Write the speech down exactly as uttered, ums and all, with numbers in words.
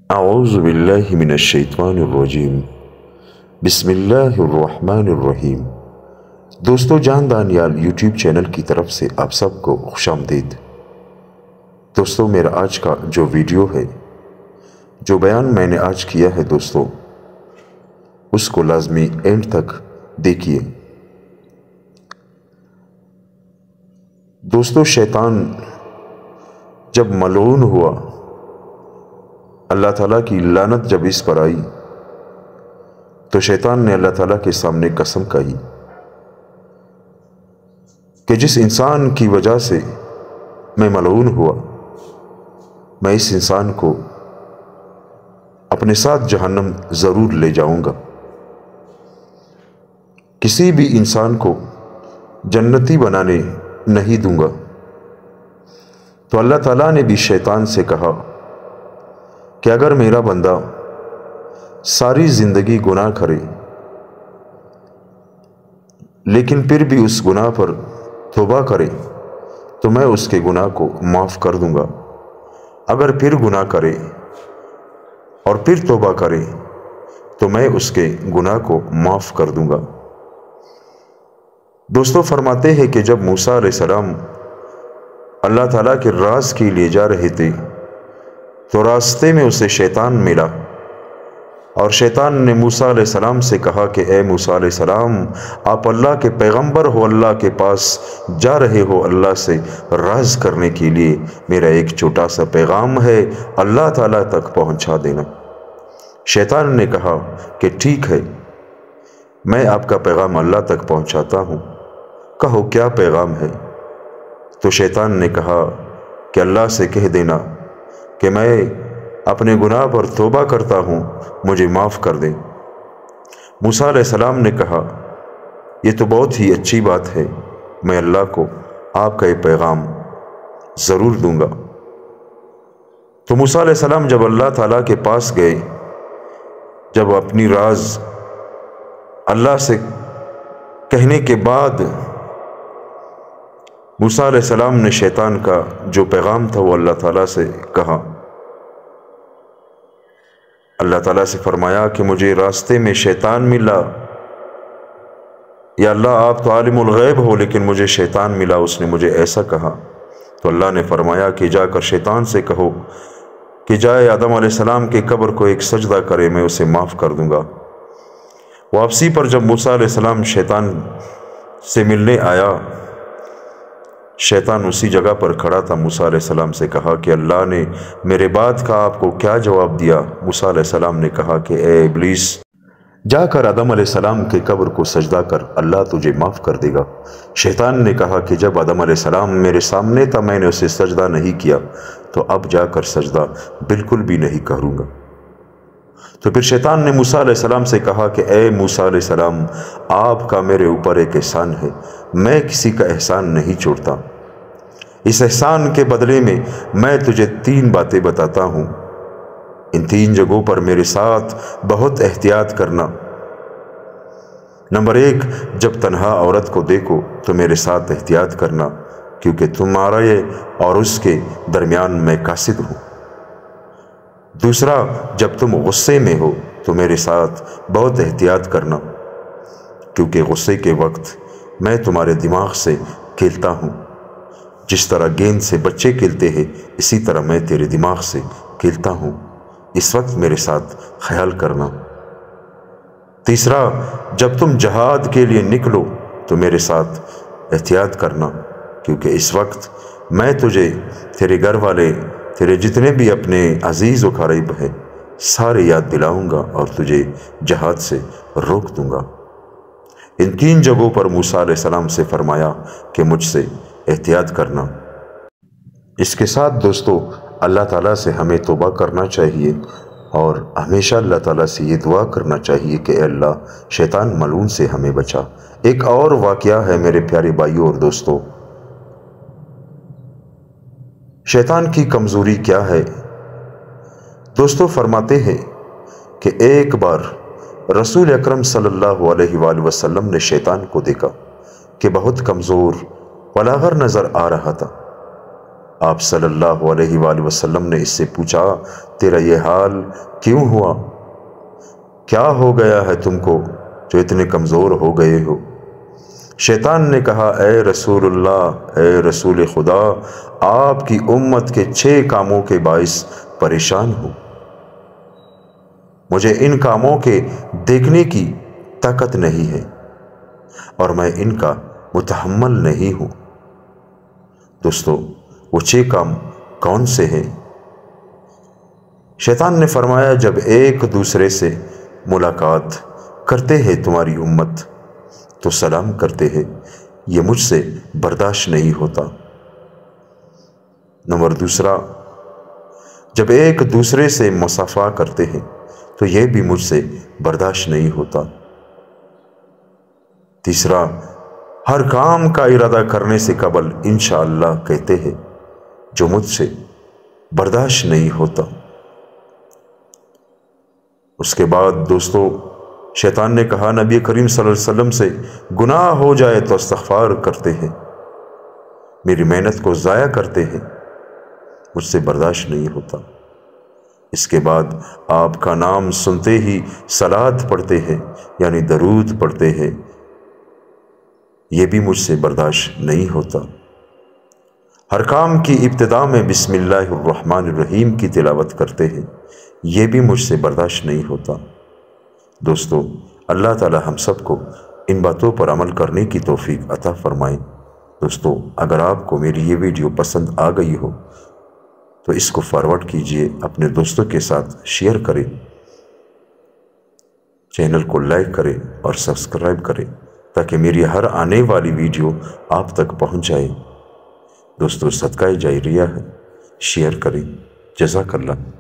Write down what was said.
اعوذ باللہ من الشیطان الرجیم بسم اللہ الرحمن الرحیم۔ دوستو جان دانیال یوٹیوب چینل کی طرف سے آپ سب کو خوش آمدید۔ دوستو میرا آج کا جو ویڈیو ہے، جو بیان میں نے آج کیا ہے دوستو، اس کو لازمی اینڈ تک دیکھیے۔ دوستو شیطان جب ملعون ہوا، اللہ تعالیٰ کی لعنت جب اس پر آئی، تو شیطان نے اللہ تعالیٰ کے سامنے قسم کھائی کہ جس انسان کی وجہ سے میں ملعون ہوا، میں اس انسان کو اپنے ساتھ جہنم ضرور لے جاؤں گا۔ کسی بھی انسان کو جنتی بنانے نہیں دوں گا۔ تو اللہ تعالیٰ نے بھی شیطان سے کہا کہ اگر میرا بندہ ساری زندگی گناہ کرے لیکن پھر بھی اس گناہ پر توبہ کرے تو میں اس کے گناہ کو معاف کر دوں گا، اگر پھر گناہ کرے اور پھر توبہ کرے تو میں اس کے گناہ کو معاف کر دوں گا۔ دوستو فرماتے ہیں کہ جب موسیٰ علیہ السلام اللہ تعالیٰ کے راز کے لیے جا رہے تھے تو راستے میں اسے شیطان ملا، اور شیطان نے موسیٰ علیہ السلام سے کہا کہ اے موسیٰ علیہ السلام، آپ اللہ کے پیغمبر ہو، اللہ کے پاس جا رہے ہو اللہ سے راز کرنے کے لیے، میرا ایک چھوٹا سا پیغام ہے، اللہ تعالیٰ تک پہنچا دینا۔ شیطان نے کہا کہ ٹھیک ہے، میں آپ کا پیغام اللہ تک پہنچاتا ہوں، کہو کیا پیغام ہے؟ تو شیطان نے کہا کہ اللہ سے کہہ دینا کہ میں اپنے گناہ پر توبہ کرتا ہوں، مجھے معاف کر دیں۔ موسیٰ علیہ السلام نے کہا یہ تو بہت ہی اچھی بات ہے، میں اللہ کو آپ کا یہ پیغام ضرور دوں گا۔ تو موسیٰ علیہ السلام جب اللہ تعالیٰ کے پاس گئے، جب اپنی راز اللہ سے کہنے کے بعد موسیٰ علیہ السلام نے شیطان کا جو پیغام تھا وہ اللہ تعالیٰ سے کہا۔ اللہ تعالیٰ سے فرمایا کہ مجھے راستے میں شیطان ملا، یا اللہ آپ تو عالم الغیب ہو لیکن مجھے شیطان ملا، اس نے مجھے ایسا کہا۔ تو اللہ نے فرمایا کہ جا کر شیطان سے کہو کہ جائے آدم علیہ السلام کی قبر کو ایک سجدہ کرے، میں اسے معاف کر دوں گا۔ واپسی پر جب موسیٰ علیہ السلام شیطان سے ملنے آیا، شیطان اسی جگہ پر کھڑا تھا۔ موسیٰ علیہ السلام سے کہا کہ اللہ نے میرے بات کا آپ کو کیا جواب دیا؟ موسیٰ علیہ السلام نے کہا کہ اے ابلیس، جا کر آدم علیہ السلام کے قبر کو سجدہ کر، اللہ تجھے معاف کر دے گا۔ شیطان نے کہا کہ جب آدم علیہ السلام میرے سامنے تھا میں نے اسے سجدہ نہیں کیا، تو اب جا کر سجدہ بالکل بھی نہیں کروں گا۔ تو پھر شیطان نے موسیٰ علیہ السلام سے کہا کہ اے موسیٰ علیہ السلام، آپ کا میرے اوپر ایک احسان ہے، میں کسی کا احسان نہیں چھوڑتا۔ اس احسان کے بدلے میں میں تجھے تین باتیں بتاتا ہوں، ان تین جگہوں پر میرے ساتھ بہت احتیاط کرنا۔ نمبر ایک، جب تنہا عورت کو دیکھو تو میرے ساتھ احتیاط کرنا، کیونکہ تمہارے اور اس کے درمیان میں قاصد ہوں۔ دوسرا، جب تم غصے میں ہو تو میرے ساتھ بہت احتیاط کرنا، کیونکہ غصے کے وقت میں تمہارے دماغ سے کھیلتا ہوں، جس طرح گیند سے بچے کھیلتے ہیں اسی طرح میں تیرے دماغ سے کھیلتا ہوں، اس وقت میرے ساتھ خیال کرنا۔ تیسرا، جب تم جہاد کے لیے نکلو تو میرے ساتھ احتیاط کرنا، کیونکہ اس وقت میں تجھے، تیرے گھر والے، تیرے جتنے بھی اپنے عزیز و قریب ہیں سارے یاد دلاؤں گا اور تجھے جہاد سے روک دوں گا۔ ان تین جگہوں پر موسیٰ علیہ السلام سے فرمایا کہ مجھ سے احتیاط کرنا۔ اس کے ساتھ دوستو اللہ تعالیٰ سے ہمیں توبہ کرنا چاہیے، اور ہمیشہ اللہ تعالیٰ سے یہ دعا کرنا چاہیے کہ اے اللہ شیطان ملعون سے ہمیں بچا۔ ایک اور واقعہ ہے میرے پیارے بھائیوں اور دوستو، شیطان کی کمزوری کیا ہے؟ دوستو فرماتے ہیں کہ ایک بار رسول اکرم صلی اللہ علیہ وآلہ وسلم نے شیطان کو دیکھا کہ بہت کمزور ولاغر نظر آ رہا تھا۔ آپ صلی اللہ علیہ وآلہ وسلم نے اس سے پوچھا، تیرا یہ حال کیوں ہوا؟ کیا ہو گیا ہے تم کو جو اتنے کمزور ہو گئے ہو؟ شیطان نے کہا، اے رسول اللہ، اے رسول خدا، آپ کی امت کے چھ کاموں کے باعث پریشان ہوں۔ مجھے ان کاموں کے دیکھنے کی طاقت نہیں ہے اور میں ان کا متحمل نہیں ہوں۔ دوستو، وہ چھ کام کون سے ہیں؟ شیطان نے فرمایا، جب ایک دوسرے سے ملاقات کرتے ہیں تمہاری امت تو سلام کرتے ہیں، یہ مجھ سے برداشت نہیں ہوتا۔ نمبر دوسرا، جب ایک دوسرے سے مصافحہ کرتے ہیں تو یہ بھی مجھ سے برداشت نہیں ہوتا۔ تیسرا، ہر کام کا ارادہ کرنے سے قبل انشاءاللہ کہتے ہیں، جو مجھ سے برداشت نہیں ہوتا۔ اس کے بعد دوستو، شیطان نے کہا، نبی کریم صلی اللہ علیہ وسلم سے گناہ ہو جائے تو استغفار کرتے ہیں، میری محنت کو ضائع کرتے ہیں، مجھ سے برداشت نہیں ہوتا۔ اس کے بعد آپ کا نام سنتے ہی صلاۃ پڑھتے ہیں، یعنی درود پڑھتے ہیں، یہ بھی مجھ سے برداشت نہیں ہوتا۔ ہر کام کی ابتدا میں بسم اللہ الرحمن الرحیم کی تلاوت کرتے ہیں، یہ بھی مجھ سے برداشت نہیں ہوتا۔ دوستو، اللہ تعالی ہم سب کو ان باتوں پر عمل کرنے کی توفیق عطا فرمائے۔ دوستو، اگر آپ کو میری یہ ویڈیو پسند آ گئی ہو تو اس کو فارورڈ کیجئے، اپنے دوستوں کے ساتھ شیئر کریں، چینل کو لائک کریں اور سبسکرائب کریں تاکہ میری ہر آنے والی ویڈیو آپ تک پہنچ جائے۔ دوستو، صدقہ جاریہ ہے، شیئر کریں۔ جزاک اللہ۔